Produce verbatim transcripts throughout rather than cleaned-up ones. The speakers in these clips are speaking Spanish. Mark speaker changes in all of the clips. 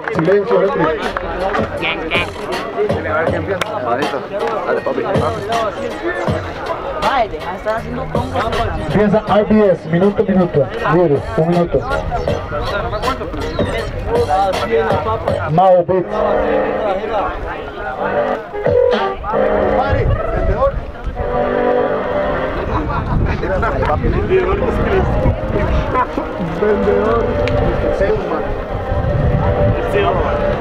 Speaker 1: Silencio, Electric. Empieza R B S, minuto, minuto. Libre, un minuto. Mao Beat. Vendedor. Salesman. Salesman.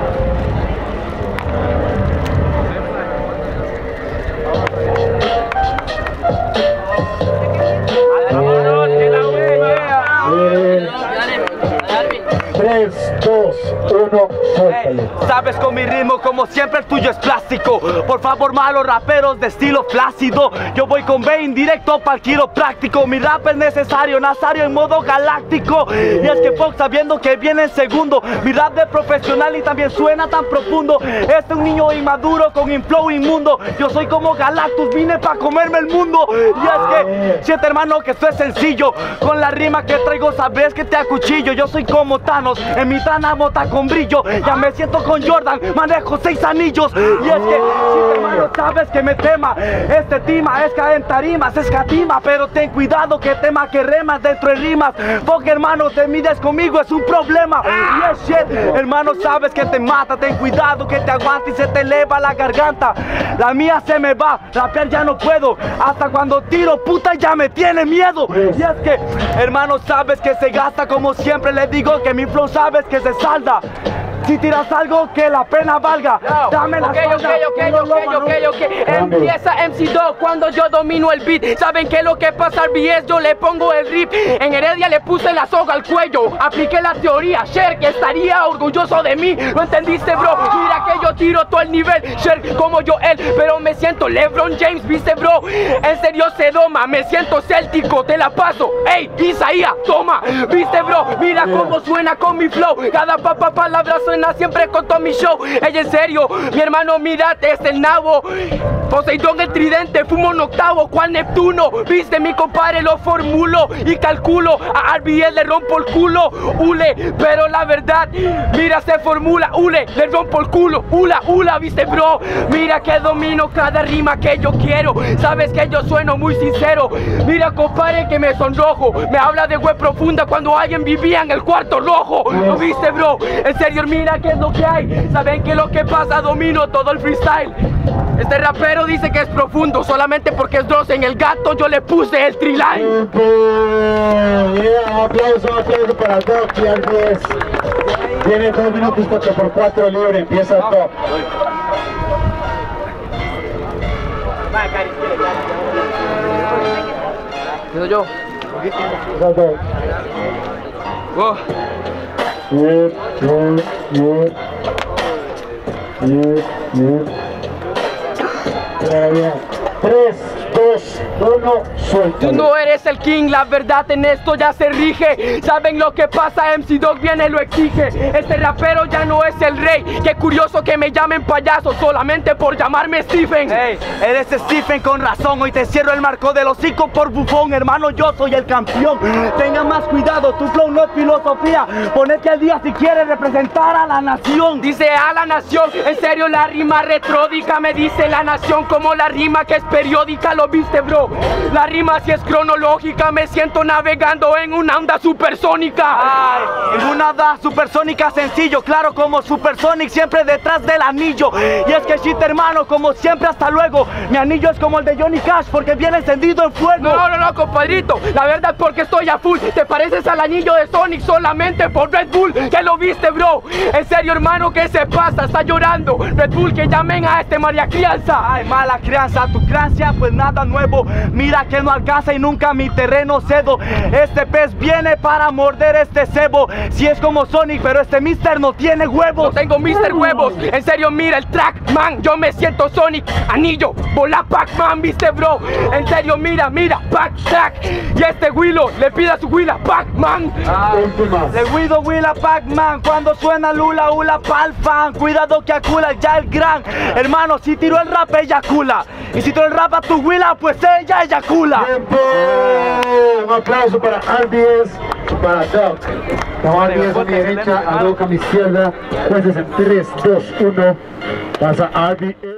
Speaker 1: tres, dos, uno, suéltale.
Speaker 2: Sabes, con mi ritmo como siempre el tuyo es plástico. Por favor, malos raperos de estilo flácido. Yo voy con Bane directo para el quiropráctico. Mi rap es necesario, Nazario en modo galáctico. Y es que Fox sabiendo que viene en segundo. Mi rap de profesional y también suena tan profundo. Este es un niño inmaduro con inflow inmundo. Yo soy como Galactus, vine para comerme el mundo. Y es que, siente hermano que esto es sencillo. Con la rima que traigo sabes que te acuchillo. Yo soy como Thanos, en mi tana bota con brillo. Ya me siento con Jordan, manejo seis anillos. Y es que, si hermano sabes que me tema. Este tima es caer en tarimas, escatima. Pero ten cuidado que tema que remas dentro de rimas. Porque hermano, te mides conmigo, es un problema. Y es shit, hermano sabes que te mata. Ten cuidado que te aguanta y se te eleva la garganta. La mía se me va, rapear ya no puedo. Hasta cuando tiro, puta, ya me tiene miedo. Y es que, hermano sabes que se gasta. Como siempre le digo que mi flow sabes que se salda. Si tiras algo que la pena valga, no. Dame la
Speaker 3: Ok, ok, ok, ok, ok, ok. Empieza M C Dog cuando yo domino el beat. ¿Saben qué es lo que pasa al B S? Yo le pongo el rip. En Heredia le puse la soga al cuello. Apliqué la teoría, Sher, que estaría orgulloso de mí. ¿Lo entendiste, bro? Mira que yo tiro todo el nivel, Sher, como yo él. Pero me siento LeBron James, ¿viste, bro? En serio se doma, me siento céltico, te la paso. Ey, Isaías, toma, ¿viste, bro? Mira cómo suena con mi flow. Cada papa palabra suena siempre con todo mi show. Ey, en serio, mi hermano, mírate, es el nabo. Poseidón el tridente, fumo un octavo, ¿cuál Neptuno? Viste, mi compadre, lo formulo y calculo. A R B S le rompo el culo, ule, pero la verdad, mira, se formula, ule, le rompo el culo, ula, ula, viste, bro. Mira que domino cada rima que yo quiero. Sabes que yo sueno muy sincero. Mira, compadre, que me sonrojo. Me habla de web profunda cuando alguien vivía en el cuarto rojo. ¿Lo viste, bro? En serio, mira qué es lo que hay. ¿Saben qué es lo que pasa? Domino todo el freestyle. Este rapero dice que es profundo solamente porque es Dross. En el gato yo le puse el triline.
Speaker 1: Yeah, aplauso, aplauso para Doc y R B S. Tiene dos minutos cuatro por cuatro libre, empieza Top.
Speaker 3: ¿Qué soy yo?
Speaker 1: Wow. Yeah, yeah, yeah. Yeah, yeah. Yeah, yeah. Tres, dos, uno, suelta.
Speaker 3: Tú no eres el king, la verdad en esto ya se rige. ¿Saben lo que pasa? M C Dog viene y lo exige. Este rapero ya no es el rey. Qué curioso que me llamen payaso solamente por llamarme Stephen.
Speaker 2: Hey, eres Stephen con razón. Hoy te cierro el marco del hocico por bufón. Hermano, yo soy el campeón. Tenga más cuidado, tu flow no es filosofía. Ponete al día si quieres representar a la nación.
Speaker 3: Dice a la nación, en serio la rima retródica. Me dice la nación como la rima que es periódica. ¿Lo viste, bro? La rima si es cronológica. Me siento navegando en una onda supersónica.
Speaker 2: Ay, en una onda supersónica sencillo. Claro, como Supersonic, siempre detrás del anillo. Y es que shit, hermano, como siempre, hasta luego. Mi anillo es como el de Johnny Cash porque viene encendido en fuego.
Speaker 3: No, no, no, compadrito. La verdad porque estoy a full. Te pareces al anillo de Sonic solamente por Red Bull. ¿Qué lo viste, bro? En serio, hermano, ¿qué se pasa? Está llorando. Red Bull, que llamen a este María Crianza.
Speaker 2: Ay, mala crianza, tu crianza pues nada nuevo. Mira que no alcanza y nunca mi terreno cedo. Este pez viene para morder este cebo. Si es como Sonic, pero este mister no tiene huevos.
Speaker 3: No tengo mister Huevos. En serio, mira el track, man. Yo me siento Sonic. Anillo, bola Pac-Man, ¿viste, bro? En serio, mira, mira, Pac-Track. Y este Willow le pide a su Willa Pac-Man.
Speaker 2: Le Guido Willa Pac-Man. Cuando suena Lula Ula pa'l fan. Cuidado que acula ya el gran. Hermano, si tiró el rap, ella cula. Y si tiró el rap a tu Willa, pues pues ella eyacula.
Speaker 1: ¡Tiempo! Un aplauso para R B S y para Doc. R B S a mi derecha, a Doc a mi izquierda. Jueces en tres, dos, uno. Pasa R B S.